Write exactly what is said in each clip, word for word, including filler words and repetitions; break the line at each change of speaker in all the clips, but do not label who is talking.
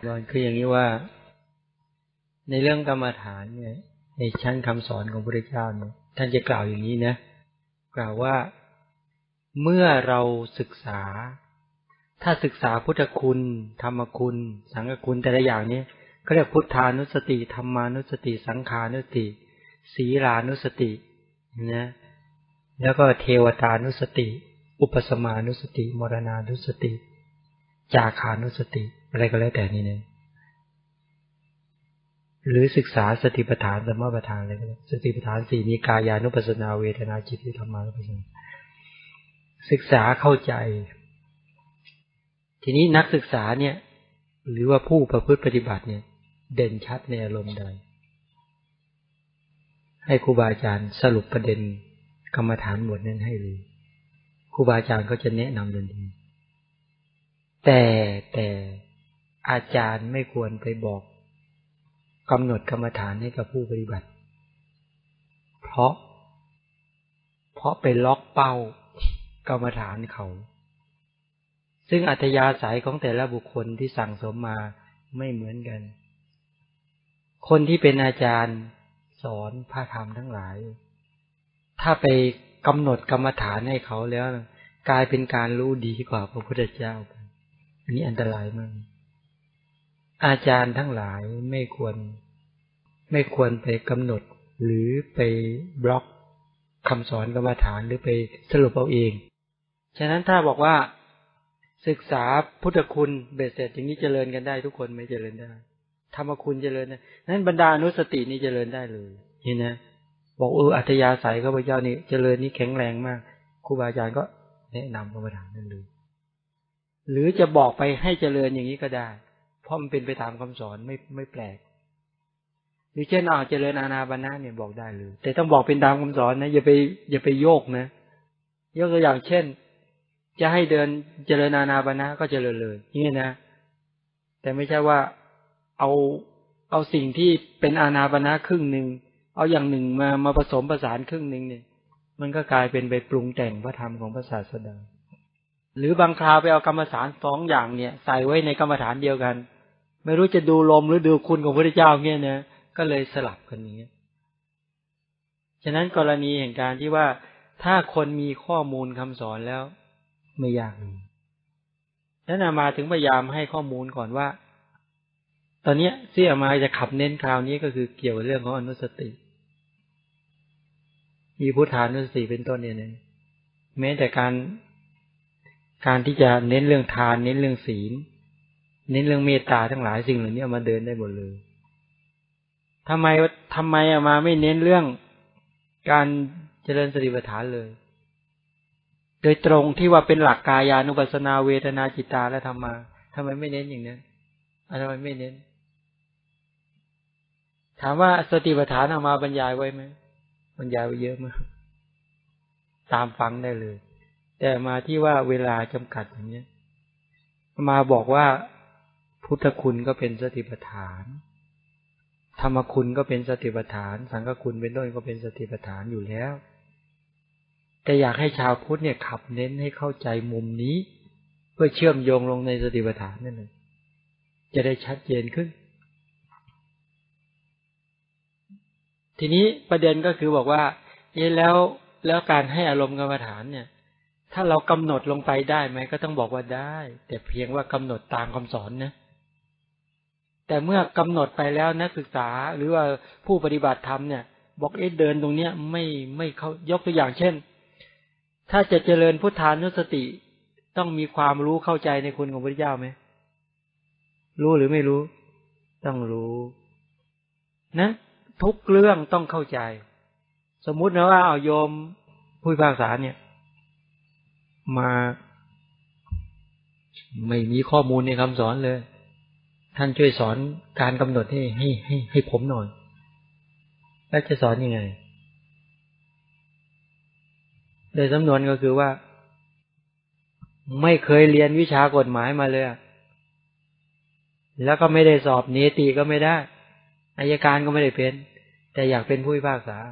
ก่อนคืออย่างนี้ว่าในเรื่องกรรมฐานเนี่ยในชั้นคำสอนของพระพุทธเจ้าเนี่ยท่านจะกล่าวอย่างนี้นะกล่าวว่าเมื่อเราศึกษาถ้าศึกษาพุทธคุณธรรมคุณสังฆคุณแต่ละอย่างนี้เขาเรียกพุทธานุสติธรรมานุสติสังขานุสติศีลานุสตินะแล้วก็เทวตานุสติอุปสมานุสติมรณานุสติจาคานุสติอะไรก็แล้วแต่นี่เนี่ยหรือศึกษาสติปัฏฐานสมปัฏฐานอะไรก็ได้สติปัฏฐานสี่มีกายานุปัสสนาเวทนาจิตธรรมานุปัสสนาศึกษาเข้าใจทีนี้นักศึกษาเนี่ยหรือว่าผู้ประพฤติปฏิบัติเนี่ยเด่นชัดในอารมณ์ใดให้ครูบาอาจารย์สรุปประเด็นกรรมฐานหมวดนั้นให้เลยครูบาอาจารย์ก็จะแนะนำทันทีแต่แต่อาจารย์ไม่ควรไปบอกกำหนดกรรมฐานให้กับผู้ปฏิบัติเพราะเพราะไปล็อกเป้ากรรมฐานเขาซึ่งอัธยาศัยของแต่ละบุคคลที่สั่งสมมาไม่เหมือนกันคนที่เป็นอาจารย์สอนพระธรรมทั้งหลายถ้าไปกำหนดกรรมฐานให้เขาแล้วกลายเป็นการรู้ดีกว่าพระพุทธเจ้าอันนี้อันตรายมากอาจารย์ทั้งหลายไม่ควรไม่ควรไปกำหนดหรือไปบล็อกคำสอนกรรมฐานหรือไปสรุปเอาเองฉะนั้นถ้าบอกว่าศึกษาพุทธคุณเบ็ดเสร็จอย่างนี้เจริญกันได้ทุกคนไม่เจริญได้ธรรมคุณเจริญได้นั้นบรรดาอนุสตินี่เจริญได้เลยนี่นะบอกเอออัธยาศัยข้าพเจ้านี่เจริญนี่แข็งแรงมากครูบาอาจารย์ก็แนะนำกรรมฐานนั่นเลยหรือจะบอกไปให้เจริญอย่างนี้ก็ได้เพราะมันเป็นไปตามคำสอนไม่ไม่แปลกหรือเช่นเอาเจริญอานาปานเนี่ยบอกได้เลยแต่ต้องบอกเป็นตามคำสอนนะอย่าไปอย่าไปโยกนะยกตัวอย่างเช่นจะให้เดินเจริญอานาปานก็เจริญเลยนี่นะแต่ไม่ใช่ว่าเอาเอาสิ่งที่เป็นอานาปานครึ่งนึงเอาอย่างหนึ่งมามาผสมผสานครึ่งนึงเนี่ยมันก็กลายเป็นไปปรุงแต่งพระธรรมของพระศาสดาหรือบางคราวไปเอากรรมฐานสองอย่างเนี่ยใส่ไว้ในกรรมฐานเดียวกันไม่รู้จะดูลมหรือดูคุณของพระพุทธเจ้าเนี่ยนะก็เลยสลับกันอย่างเงี้ยฉะนั้นกรณีแห่งการที่ว่าถ้าคนมีข้อมูลคำสอนแล้วไม่ยากเลยนั้นอามาถึงพยายามให้ข้อมูลก่อนว่าตอนนี้ที่อามาจะขับเน้นคราวนี้ก็คือเกี่ยวกับเรื่องของอนุสติมีพุทธานุสติเป็นต้นเนี่ยนะแม้แต่การการที่จะเน้นเรื่องทานเน้นเรื่องศีลเน้นเรื่องเมตตาทั้งหลายสิ่งเหล่านี้เอามาเดินได้หมดเลยทำไมทำไมอามาไม่เน้นเรื่องการเจริญสติปัฏฐานเลยโดยตรงที่ว่าเป็นหลักกายานุปัสสนาเวทนาจิตตาและธรรมาทำไมไม่เน้นอย่างนั้นทำไมไม่เน้นถามว่าสติปัฏฐานเอามาบรรยายไว้ไหมบรรยายไว้เยอะมากตามฟังได้เลยแต่มาที่ว่าเวลาจำกัดอย่างนี้มาบอกว่าพุทธคุณก็เป็นสติปัฏฐานธรรมคุณก็เป็นสติปัฏฐานสังฆคุณเป็นต้นก็เป็นสติปัฏฐานอยู่แล้วแต่อยากให้ชาวพุทธเนี่ยขับเน้นให้เข้าใจมุมนี้เพื่อเชื่อมโยงลงในสติปัฏฐานนั่นเองจะได้ชัดเจนขึ้นทีนี้ประเด็นก็คือบอกว่าเอ๊ะแล้วแล้วการให้อารมณ์กรรมฐานเนี่ยถ้าเรากำหนดลงไปได้ไหมก็ต้องบอกว่าได้แต่เพียงว่ากำหนดตามคำสอนนะแต่เมื่อกำหนดไปแล้วนักศึกษาหรือว่าผู้ปฏิบัติธรรมเนี่ยบอกเอ๊ะเดินตรงเนี้ยไม่ไม่เขายกตัวอย่างเช่นถ้าจะเจริญพุทธานุสติต้องมีความรู้เข้าใจในคุณของพระพุทธเจ้าไหมรู้หรือไม่รู้ต้องรู้นะทุกเรื่องต้องเข้าใจสมมุตินะว่าเอาโยมผู้พิพากษาเนี่ยมาไม่มีข้อมูลในคำสอนเลยท่านช่วยสอนการกำหนดให้ให้ให้ให้ผมหน่อยแล้วจะสอนยังไงโดยสำนวนก็คือว่าไม่เคยเรียนวิชากฎหมายมาเลยแล้วก็ไม่ได้สอบเนติก็ไม่ได้อัยการก็ไม่ได้เป็นแต่อยากเป็นผู้พิพากษา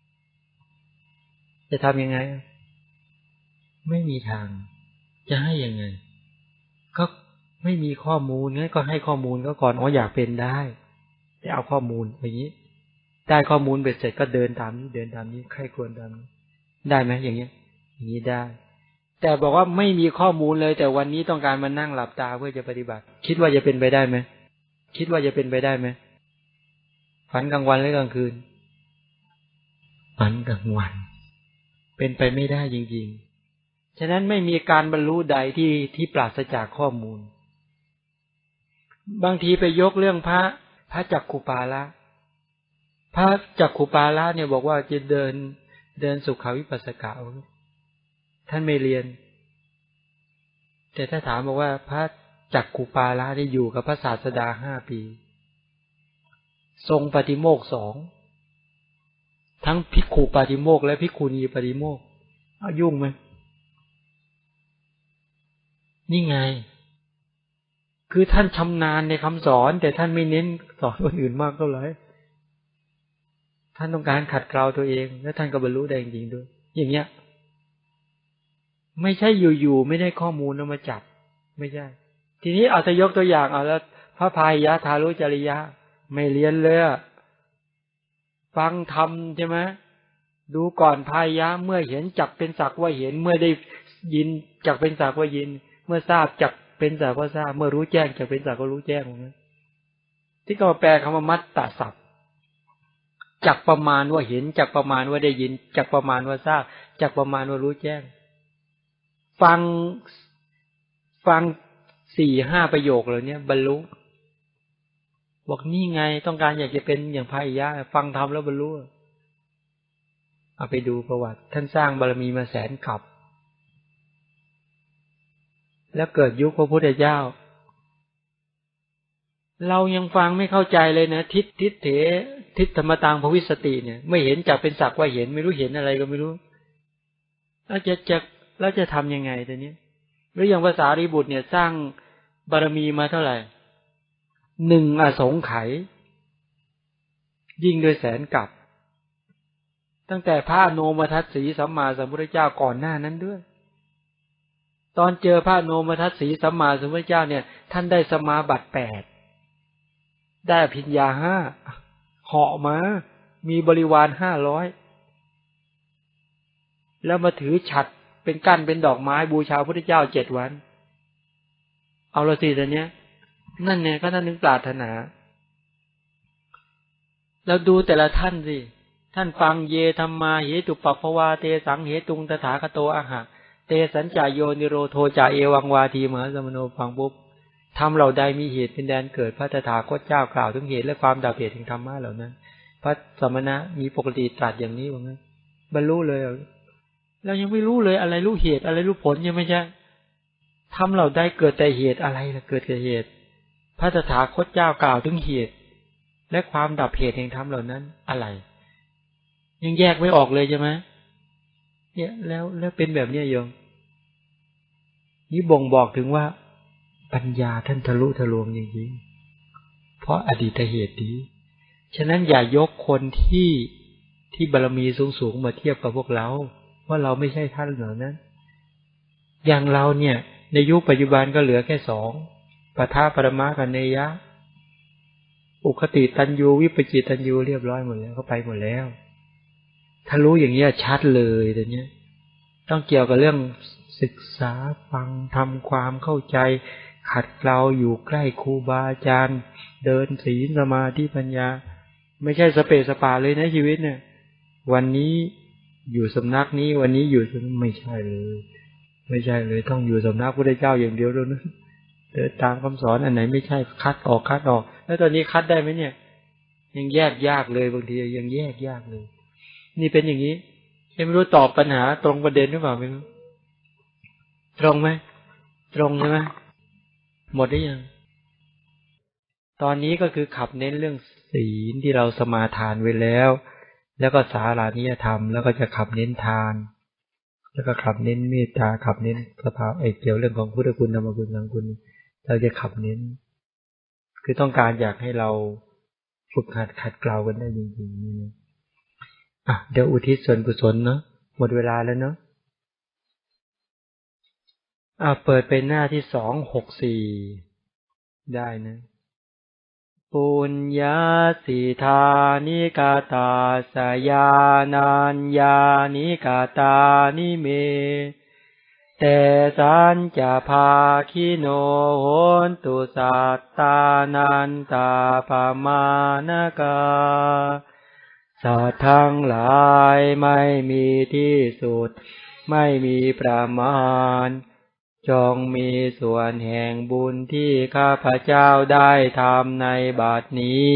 จะทำยังไงไม่มีทางจะให้ยังไงก็ไม่มีข้อมูลงั้นก็ให้ข้อมูลก็ก่อนอ๋ออยากเป็นได้ไปเอาข้อมูลอย่างนี้ได้ข้อมูลเบ็ดเสร็จก็เดินตามนี้เดินตามนี้ใครควรตามนี้ได้ไหมอย่างเงี้ยอย่างนี้ได้แต่บอกว่าไม่มีข้อมูลเลยแต่วันนี้ต้องการมานั่งหลับตาเพื่อจะปฏิบัติคิดว่าจะเป็นไปได้ไหมคิดว่าจะเป็นไปได้ไหมฝันกลางวันหรือกลางคืนฝันกลางวันเป็นไปไม่ได้จริงๆฉะนั้นไม่มีการบรรลุใดที่ที่ปราศจากข้อมูลบางทีไปยกเรื่องพระพระจักขุปาละพระจักขุปาละเนี่ยบอกว่าจะเดินเดินสุขวิปัสสกะท่านไม่เรียนแต่ถ้าถามบอกว่าพระจักขุปาละได้อยู่กับพระศาสดาห้าปีทรงปฏิโมกข์สองทั้งภิกขุปฏิโมกข์และภิกขุณีปฏิโมกข์เอายุ่งไหมนี่ไงคือท่านชำนาญในคำสอนแต่ท่านไม่เน้นสอนคนอื่นมากเท่าไหร่ท่านต้องการขัดเกลาตัวเองและท่านก็บรรลุได้จริงๆด้วยอย่างเงี้ยไม่ใช่อยู่ๆไม่ได้ข้อมูลแล้วมาจับไม่ใช่ทีนี้เอาจะยกตัวอย่างเอาแล้วพระพายยะทารุจริยะไม่เรียนเลยฟังธรรมใช่ไหมดูก่อนพายยะเมื่อเห็นจักเป็นสักว่าเห็นเมื่อได้ยินจักเป็นสักว่ายินเมื่อทราบจักเป็นสักว่าทราบเมื่อรู้แจ้งจักเป็นสักว่ารู้แจ้งนะที่เขาแปลคำว่ามัตตสัพจักประมาณว่าเห็นจักประมาณว่าได้ยินจักประมาณว่าทราบจักประมาณว่ารู้แจ้งฟังฟังสี่ห้าประโยคเหล่านี้บรรลุบอกนี่ไงต้องการอยากจะเป็นอย่างพระอิยะฟังธรรมแล้วบรรลุเอาไปดูประวัติท่านสร้างบารมีมาแสนกับแล้วเกิดยุคพระพุทธเจ้าเรายังฟังไม่เข้าใจเลยนะทิฏทิฏเถทิฏธรรมตังภวิสติเนี่ยไม่เห็นจักเป็นสักว่าเห็นไม่รู้เห็นอะไรก็ไม่รู้แล้วจะจะแล้วจะทำยังไงตัวนี้หรืออย่างภาษารีบุตรเนี่ยสร้างบารมีมาเท่าไหร่หนึ่งอสงไขยยิ่งโดยแสนกับตั้งแต่พระโนมทัสสีสัมมาสัมพุทธเจ้าก่อนหน้านั้นด้วยตอนเจอพระโนมทัสสีสัมมาสัมพุทธเจ้าเนี่ยท่านได้สมาบัติแปดได้อภิญญาห้าเหาะมามีบริวารห้าร้อยแล้วมาถือฉัตรเป็นกั้นเป็นดอกไม้บูชาพระพุทธเจ้าเจ็ดวันเอาละสิตอนเนี้ยนั่นเนี่ยก็ท่านนึกปรารถนาแล้วดูแต่ละท่านสิท่านฟังเยธัมมาเหตุปัปภวาเตสังเหตุงตถาคโตอะหะเตสัญจายโยนิโรโทจาเอวังวาทีมหาสมโนฟังปุ๊บทำเหล่าใดมีเหตุเป็นแดนเกิดพระตถาคตเจ้ากล่าวถึงเหตุและความดับเหตุแห่งธรรมะเหล่านั้นพระสมณะมีปกติตรัสอย่างนี้ว่างั้นบรรลุเลยเรายังไม่รู้เลยอะไรรู้เหตุอะไรรู้ผลยังไม่ใช่ทำเหล่าใดเกิดแต่เหตุอะไรล่ะเกิดแต่เหตุพระตถาคตเจ้ากล่าวถึงเหตุและความดับเหตุแห่งธรรมเหล่านั้นอะไรยังแยกไม่ออกเลยใช่ไหมเนี่ยแล้วแล้วเป็นแบบนี้โยมนี่บ่งบอกถึงว่าปัญญาท่านทะลุทะลวงจริงๆเพราะอดีตเหตุนี้ฉะนั้นอย่ายกคนที่ที่บารมีสูงๆมาเทียบกับพวกเราว่าเราไม่ใช่ท่านเหล่านั้นอย่างเราเนี่ยในยุคปัจจุบันก็เหลือแค่สองปทาปรมากับเนยะอุคติตันยูวิปจิตันยูเรียบร้อยหมดแล้วเขาไปหมดแล้วถ้ารู้อย่างนี้ชัดเลยแต่เนี้ยต้องเกี่ยวกับเรื่องศึกษาฟังทำความเข้าใจขัดเกลาอยู่ใกล้ครูบาอาจารย์เดินศีลสมาธิปัญญาไม่ใช่สเปสปาเลยนะชีวิตเนี่ยวันนี้อยู่สำนักนี้วันนี้อยู่ไม่ใช่เลยไม่ใช่เลยต้องอยู่สำนักพระพุทธเจ้าอย่างเดียวเลยนะเดินตามคำสอนอันไหนไม่ใช่คัดออกคัดออกแล้วตอนนี้คัดได้ไหมเนี่ยยังแยกยากเลยบางทียังแยกยากเลยนี่เป็นอย่างนี้ไม่รู้ตอบปัญหาตรงประเด็นหรือเปล่าไม่รู้ตรงไหมตรงใช่ไหมหมดหรือยังตอนนี้ก็คือขับเน้นเรื่องศีลที่เราสมาทานไว้แล้วแล้วก็สารานิยธรรมแล้วก็จะขับเน้นทานแล้วก็ขับเน้นเมตตาขับเน้นสภาพไอ้เกี่ยวเรื่องของพุทธคุณธรรมคุณสังคุณเราจะขับเน้นคือต้องการอยากให้เราฝึกหัดขัดเกลากันได้จริงๆนี่นะอ่ะเดี๋ยวอุทิศส่วนกุศลเนาะหมดเวลาแล้วเนาะอ่ะเปิดเป็นหน้าที่สองหกสี่ได้นะปุญญาสิทานิกาตาสยานัญญานิกาตานิเมเตสัญจะภาคิโนโหนตุสัตตานันตาปมานกาสัตว์ทั้งหลายไม่มีที่สุดไม่มีประมาณจงมีส่วนแห่งบุญที่ข้าพเจ้าได้ทำในบัดนี้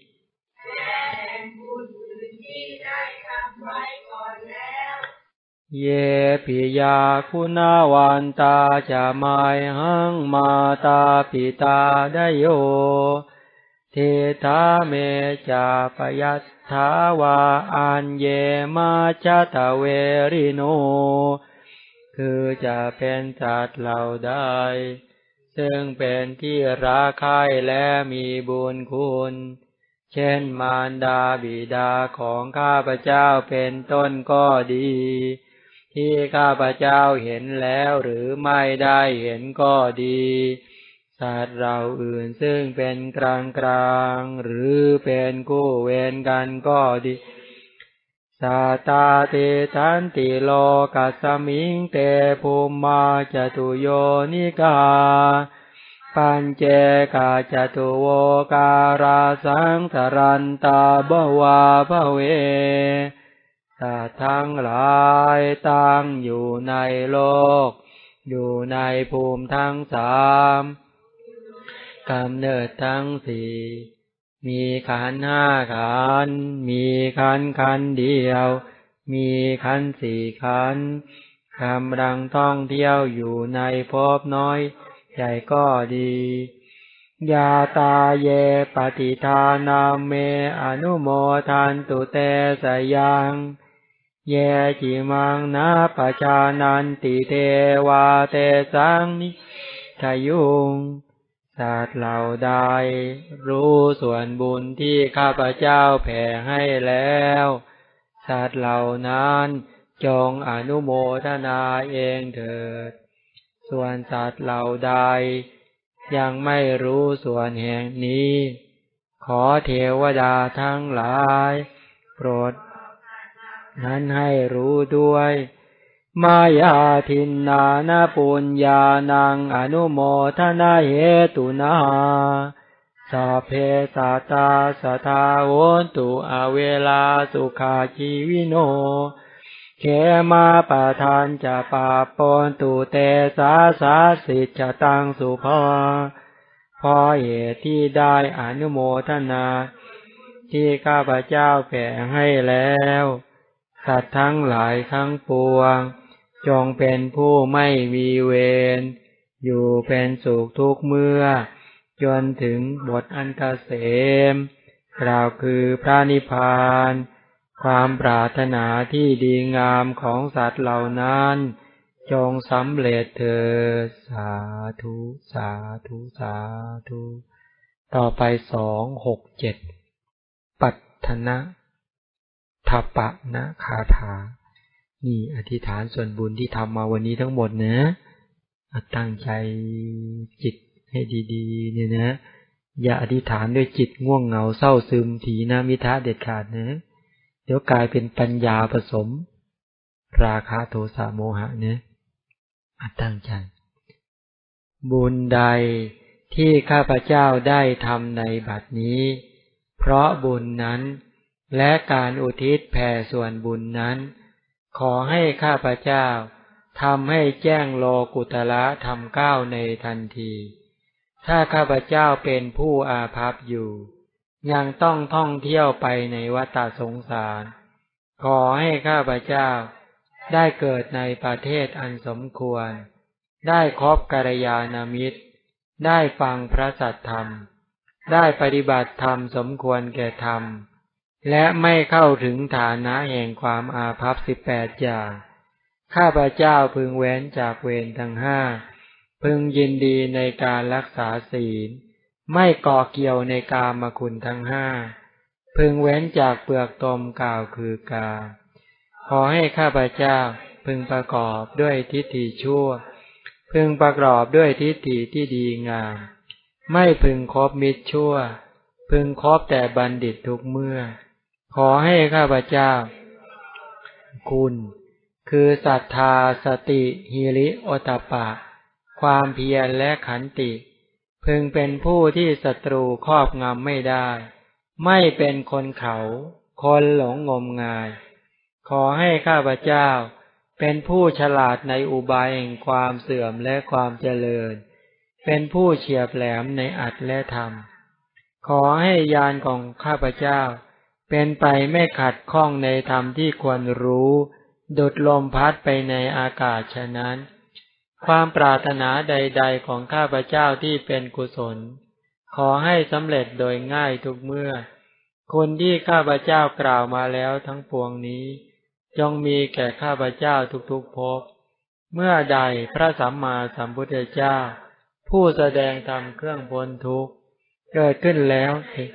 เยปิยาคุณาวันตาจะไมหังมาตาปิตาได้โยเทธาเมจาปยัตถาวาอันเยมาจตเวริโนคือจะเป็นสัตว์เหล่าใดซึ่งเป็นที่รักใคร่และมีบุญคุณเช่นมารดาบิดาของข้าพเจ้าเป็นต้นก็ดีที่ข้าพเจ้าเห็นแล้วหรือไม่ได้เห็นก็ดีสัตว์เราอื่นซึ่งเป็นกลางกลางหรือเป็นคู่เวรกันก็ดีสัตตาเตทันติโลกัสสมิงเตภูมิมาจตุโยนิกาปัญเจกาจตุโวการาสังสรันตาบวาภเวสัตว์ทั้งหลายตั้งอยู่ในโลกอยู่ในภูมิทั้งสามกำเนิดทั้งสี่มีขันธ์ห้าขันธ์มีขันธ์ขันธ์เดียวมีขันธ์สี่ขันธ์กำลังท่องเที่ยวอยู่ในภพน้อยใหญ่ก็ดียาตาเยปฏิทานาเมอนุโมทันตุเตสยังเยจิมังนาปชานันติเทวาเตสังนิทายุงสัตว์เหล่าใดรู้ส่วนบุญที่ข้าพเจ้าแผ่ให้แล้วสัตว์เหล่านั้นจงอนุโมทนาเองเถิดส่วนสัตว์เหล่าใดยังไม่รู้ส่วนแห่งนี้ขอเทวดาทั้งหลายโปรดนั้นให้รู้ด้วยมายาทินนานาปุญญานังอนุโมทนาเหตุนาสัพเพสัตตาสัทธาโหนตุอเวลาสุขาชีวิโนเขมาปะทานจะปาปนตุเตสาสาสิจตังสุภาเพราะเหตุที่ได้อนุโมทนาที่ข้าพเจ้าแผ่ให้แล้วสัตว์ทั้งหลายทั้งปวงจงเป็นผู้ไม่มีเวรอยู่เป็นสุขทุกเมื่อจนถึงบทอันเกษมกล่าวคือพระนิพพานความปรารถนาที่ดีงามของสัตว์เหล่านั้นจงสำเร็จเถิดสาธุสาธุสาธุต่อไปสองหกเจ็ดปัฏฐนะทัปปะนะคาถานี่อธิษฐานส่วนบุญที่ทำมาวันนี้ทั้งหมดนะตั้งใจจิตให้ดีๆเนี่ยนะอย่าอธิษฐานด้วยจิตง่วงเหงาเศร้าซึมถีนมิทะเด็ดขาดนะเดี๋ยวกลายเป็นปัญญาผสมราคะโทสะโมหะนะตั้งใจบุญใดที่ข้าพเจ้าได้ทำในบัดนี้เพราะบุญนั้นและการอุทิศแผ่ส่วนบุญนั้นขอให้ข้าพเจ้าทำให้แจ้งโลกุตละธรรมเก้าในทันทีถ้าข้าพเจ้าเป็นผู้อาภัพอยู่ยังต้องท่องเที่ยวไปในวัฏสงสารขอให้ข้าพเจ้าได้เกิดในประเทศอันสมควรได้คบกัลยาณมิตรได้ฟังพระสัทธรรมได้ปฏิบัติธรรมสมควรแก่ธรรมและไม่เข้าถึงฐานะแห่งความอาภัพสิบแปดอย่างข้าพเจ้าพึงเว้นจากเวรทั้งห้าพึงยินดีในการรักษาศีลไม่ก่อเกี่ยวในกามคุณทั้งห้าพึงเว้นจากเปลือกตมกล่าวคือกามขอให้ข้าพเจ้าพึงประกอบด้วยทิฏฐิชั่วพึงประกอบด้วยทิฏฐิที่ดีงามไม่พึงคบมิตรชั่วพึงคบแต่บัณฑิตทุกเมื่อขอให้ข้าพเจ้าคุณคือศรัทธาสติหิริโอตตัปปะความเพียรและขันติพึงเป็นผู้ที่ศัตรูครอบงำไม่ได้ไม่เป็นคนเขาคนหลงงมงายขอให้ข้าพเจ้าเป็นผู้ฉลาดในอุบายแห่งความเสื่อมและความเจริญเป็นผู้เฉียบแหลมในอัตถและธรรมขอให้ญาณของข้าพเจ้าเป็นไปไม่ขัดข้องในธรรมที่ควรรู้ดุจลมพัดไปในอากาศฉะนั้นความปรารถนาใดๆของข้าพเจ้าที่เป็นกุศลขอให้สำเร็จโดยง่ายทุกเมื่อคนที่ข้าพเจ้ากล่าวมาแล้วทั้งปวงนี้จงมีแก่ข้าพเจ้าทุกๆภพเมื่อใดพระสัมมาสัมพุทธเจ้าผู้แสดงธรรมเครื่องพ้นทุกข์เกิดขึ้นแล้ว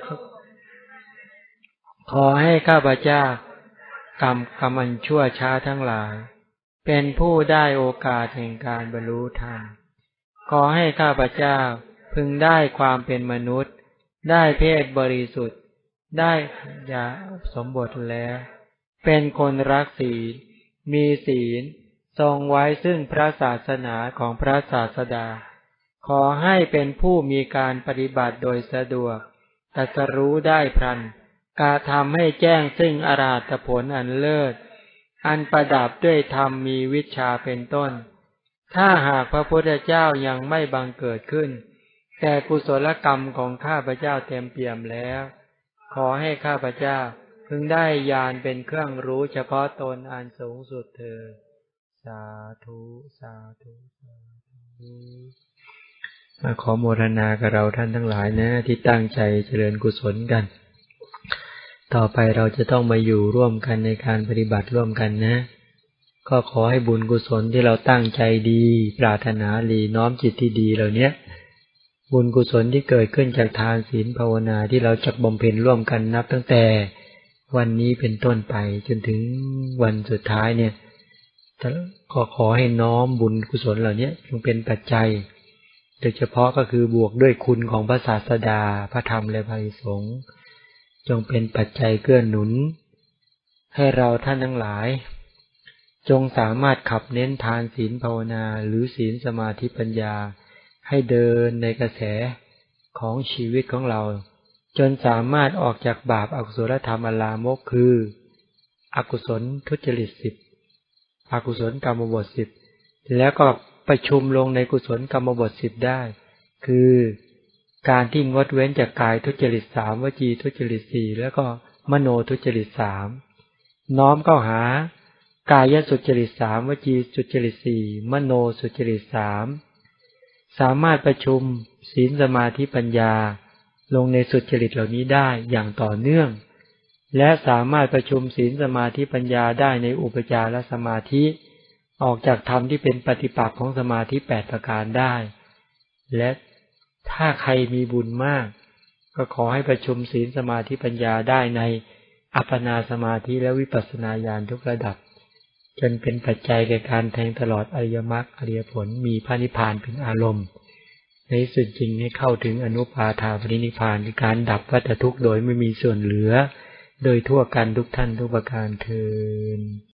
ขอให้ข้าพเจ้ากรรมกรรมอันชั่วช้าทั้งหลายเป็นผู้ได้โอกาสแห่งการบรรลุธรรมขอให้ข้าพเจ้าพึงได้ความเป็นมนุษย์ได้เพศบริสุทธิ์ได้ยาสมบทแล้วเป็นคนรักศีลมีศีลทรงไว้ซึ่งพระศาสนาของพระศาสดาขอให้เป็นผู้มีการปฏิบัติโดยสะดวกตรัสรู้ได้พลันกระทำให้แจ้งซึ่งอรหัตผลอันเลิศอันประดับด้วยธรรมมีวิชาเป็นต้นถ้าหากพระพุทธเจ้ายังไม่บังเกิดขึ้นแต่กุศลกรรมของข้าพเจ้าเต็มเปี่ยมแล้วขอให้ข้าพเจ้าพึงได้ญาณเป็นเครื่องรู้เฉพาะตนอันสูงสุดเถิดสาธุสาธุสาธุขอโมทนากับเราท่านทั้งหลายนะที่ตั้งใจเจริญกุศลกันต่อไปเราจะต้องมาอยู่ร่วมกันในการปฏิบัติร่วมกันนะก็ขอให้บุญกุศลที่เราตั้งใจดีปรารถนาดีน้อมจิตที่ดีเหล่านี้บุญกุศลที่เกิดขึ้นจากทานศีลภาวนาที่เราจักบำเพ็ญร่วมกันนับตั้งแต่วันนี้เป็นต้นไปจนถึงวันสุดท้ายเนี่ยก็ขอให้น้อมบุญกุศลเหล่านี้จงเป็นปัจจัยโดยเฉพาะก็คือบวกด้วยคุณของพระศาสดาพระธรรมและพระสงฆ์จงเป็นปัจจัยเกื้อหนุนให้เราท่านทั้งหลายจงสามารถขับเน้นทานศีลภาวนาหรือศีลสมาธิปัญญาให้เดินในกระแสของชีวิตของเราจนสามารถออกจากบาปอกุศลธรรมอลามกคืออกุศลทุจริตสิบอกุศลกรรมบทสิบแล้วก็ประชุมลงในกุศลกรรมบทสิบได้คือการที่งดเว้นจากกายทุจริตสามวจีทุจริตสี่แล้วก็มโนทุจริตสามน้อมเข้าหากายสุจริตสามวจีสุจริตสี่มโนสุจริตสามสามารถประชุมศีลสมาธิปัญญาลงในสุจริตเหล่านี้ได้อย่างต่อเนื่องและสามารถประชุมศีลสมาธิปัญญาได้ในอุปจารสมาธิออกจากธรรมที่เป็นปฏิปักษ์ของสมาธิแปดประการได้และถ้าใครมีบุญมากก็ขอให้ประชุมศีลสมาธิปัญญาได้ในอัปปนาสมาธิและวิปัสสนาญาณทุกระดับจนเป็นปัจจัยแก่การแทงตลอดอริยมรรคอริยผลมีพระนิพพานเป็นอารมณ์ในสุดจริงให้เข้าถึงอนุปาทาปรินิพพานคือการดับวัฏทุกข์โดยไม่มีส่วนเหลือโดยทั่วกันทุกท่านทุกประการเทอญ